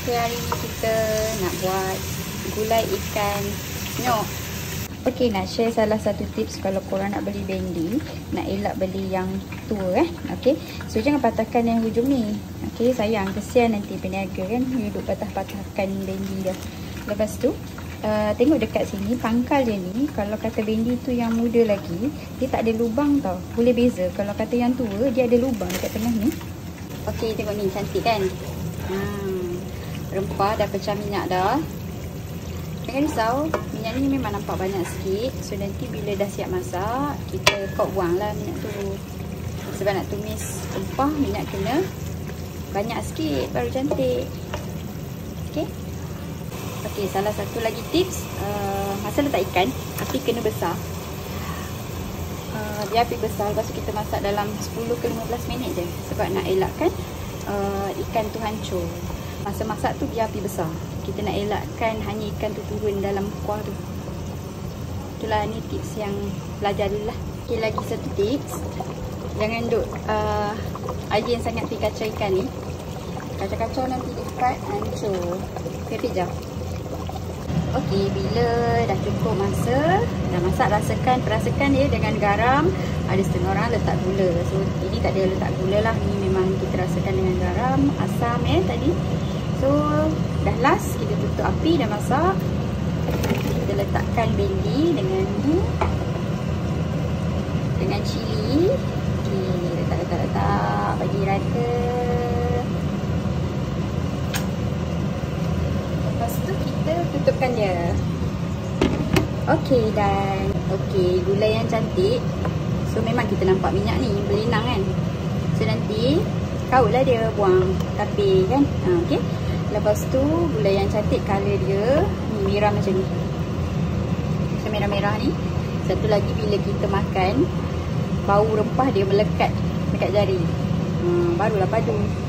Okay, hari ni kita nak buat gulai ikan nyok. Okay, nak share salah satu tips kalau korang nak beli bendi, nak elak beli yang tua Okay, so jangan patahkan yang hujung ni. Okay, sayang, kesian nanti peniaga kan, dia duduk patah-patahkan bendi dia. Lepas tu tengok dekat sini pangkal dia ni, kalau kata bendi tu yang muda lagi, dia tak ada lubang tau. Boleh beza. Kalau kata yang tua, dia ada lubang dekat tengah ni. Okay, tengok ni, cantik kan? Rempah dah pecah minyak dah. Jangan risau, minyak ni memang nampak banyak sikit. So nanti bila dah siap masak, kita kau buang lah minyak tu. Sebab nak tumis rempah, minyak kena banyak sikit baru cantik. Okay. Okay, salah satu lagi tips, masa letak ikan, api kena besar. Dia api besar, lepas tu kita masak dalam 10 ke 15 minit je. Sebab nak elakkan ikan tu hancur. Masa masak tu biar api besar. Kita nak elakkan hanya ikan tu turun dalam kuah tu. Itulah ni tips yang pelajari lah. Okay, lagi satu tips. Jangan duk air yang sangat pergi kacau ikan ni. Kacau-kacau nanti lipat hancur. Okay, pijak. Okay, bila dah cukup masa, dah masak, perasakan dia dengan garam. Ada setengah orang letak gula. So, ini tak ada letak gula lah. Ni memang kita rasakan dengan garam, asam tadi. So, dah last, kita tutup api, dah masak. Kita letakkan bendi dengan ni. Dengan cili. Okay, letak, bagi rata. Lepas tu kita tutupkan dia. Okay, dan okay, gulai yang cantik. So memang kita nampak minyak ni berlinang kan. So nanti kaulah dia buang tapi kan. Okay. Lepas tu gulai yang cantik, color dia ni merah macam ni. Macam merah-merah ni. Satu lagi bila kita makan, bau rempah dia melekat dekat jari. Barulah padu.